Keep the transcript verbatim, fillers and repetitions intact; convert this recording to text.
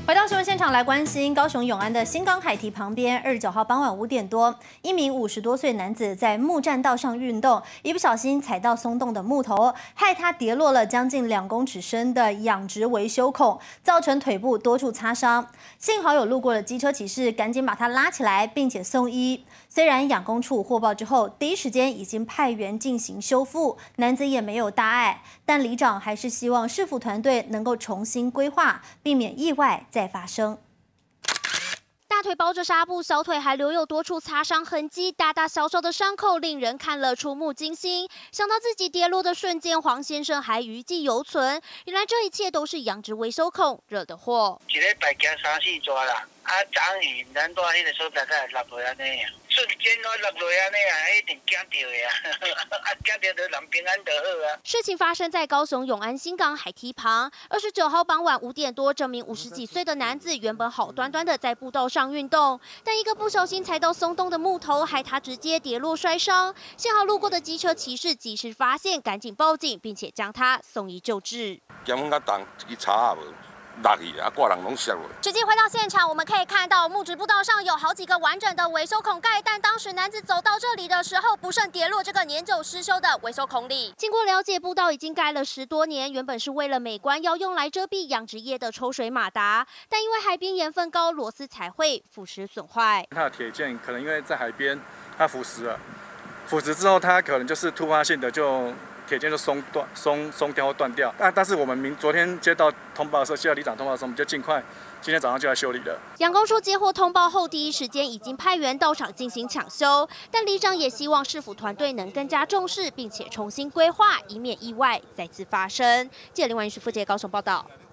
回到新闻现场来关心，高雄永安的新港海堤旁边，二十九号傍晚五点多，一名五十多岁男子在木栈道上运动，一不小心踩到松动的木头，害他跌落了将近两公尺深的养殖维修孔，造成腿部多处擦伤。幸好有路过的机车骑士赶紧把他拉起来，并且送医。虽然养工处获报之后，第一时间已经派员进行修复，男子也没有大碍，但里长还是希望市府团队能够重新规划，避免意外再发生。 大腿包着纱布，小腿还留有多处擦伤痕迹，大大小小的伤口令人看了触目惊心。想到自己跌落的瞬间，黄先生还余悸犹存。原来这一切都是养殖维修孔惹的祸。 一礼拜行三四抓啦，啊，昨昏咱住迄个所在才落落安尼啊，瞬间都落落安尼啊，一定惊到的啊，啊，惊到就人平安就好啊。 事情发生在高雄永安新港海堤旁，二十九号傍晚五点多，这名五十几岁的男子原本好端端的在步道上运动，但一个不小心踩到松动的木头，害他直接跌落摔伤。幸好路过的机车骑士及时发现，赶紧报警，并且将他送医救治。 检阮较重，一查也无。落去啊，挂人拢摔落。 实际回到现场，我们可以看到木质步道上有好几个完整的维修孔盖，但当时男子走到这里的时候，不慎跌落这个年久失修的维修孔里。经过了解，步道已经盖了十多年，原本是为了美观，要用来遮蔽养殖业的抽水马达，但因为海边盐分高，螺丝彩绘，腐蚀损坏。 它的铁件可能因为在海边，它腐蚀了，腐蚀之后它可能就是突发性的就。铁件就松断、松松掉或断掉，但但是我们明昨天接到通报的时候，接到里长通报的时候，我们就尽快今天早上就来修理了。 养工处接获通报后，第一时间已经派员到场进行抢修，但里长也希望市府团队能更加重视，并且重新规划，以免意外再次发生。记者林婉玉、傅杰高雄报道。